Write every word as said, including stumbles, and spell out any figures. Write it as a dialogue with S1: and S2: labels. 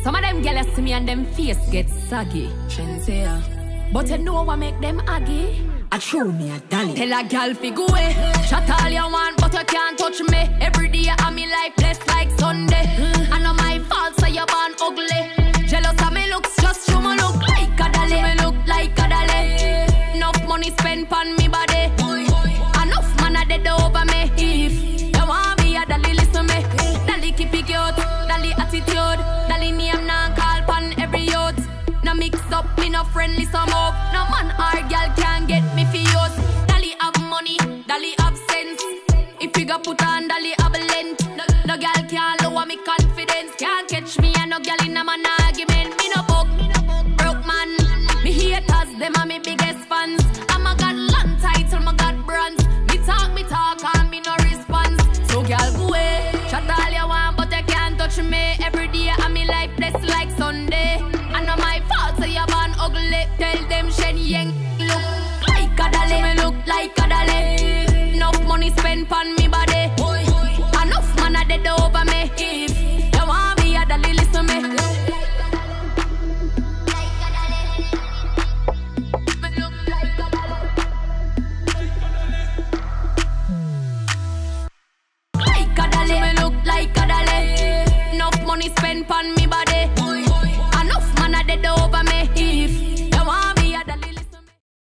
S1: Some of them girls see me and them face get saggy. But you know what make them aggy?
S2: I show me a dolly.
S1: Tell a girl fi go away. Chat all you want, but you can't touch me. Every day I'm in life blessed like Sunday. I know my fault, so you born ugly. Jealous of me looks, just show me look like a dolly. Me look like a dolly. Enough money spent on me body. Enough man a dead over me. If you want me a dolly, listen me. Dolly keep it cute, dolly attitude, dolly name now call pan every youth. No mix up, me no friendly some up. No man or girl can get me for yours. Dolly have money, dolly have sense. If you go put on dolly have length. No, no girl can lower me confidence. Can't catch me and no girl in a man argument. Me no fuck, broke man. Me haters, them are me biggest fans. I'm a got long title, my got brands. Me talk, me talk, and me no response. So girl go away, chat all you want, but you can't touch me. Every day I'm in life blessed like Sunday. I know my fault, so you born ugly. Tell them Shen Yang look like a dolly. Me look like a dolly. Enough money spent on me body. Enough man a dead over me. If you want me a dolly, listen me. Like a dolly. Me look like a dolly. Enough money spent on me body. Enough man a dead over me.